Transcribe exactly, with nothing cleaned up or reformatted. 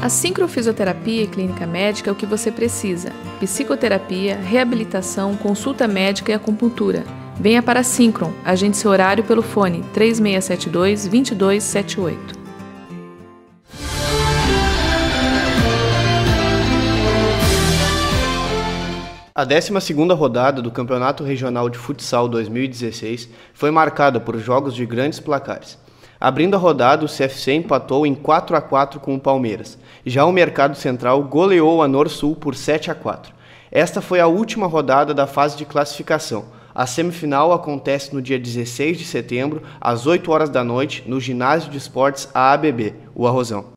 A Sincrofisioterapia e Clínica Médica é o que você precisa. Psicoterapia, reabilitação, consulta médica e acupuntura. Venha para a Sincron, agende seu horário pelo fone três seis sete dois, dois dois sete oito. A décima segunda rodada do Campeonato Regional de Futsal dois mil e dezesseis foi marcada por jogos de grandes placares. Abrindo a rodada, o C F C empatou em quatro a quatro com o Palmeiras. Já o Mercado Central goleou a Norsul por sete a quatro. Esta foi a última rodada da fase de classificação. A semifinal acontece no dia dezesseis de setembro, às oito horas da noite, no Ginásio de Esportes A A B B, o Arrozão.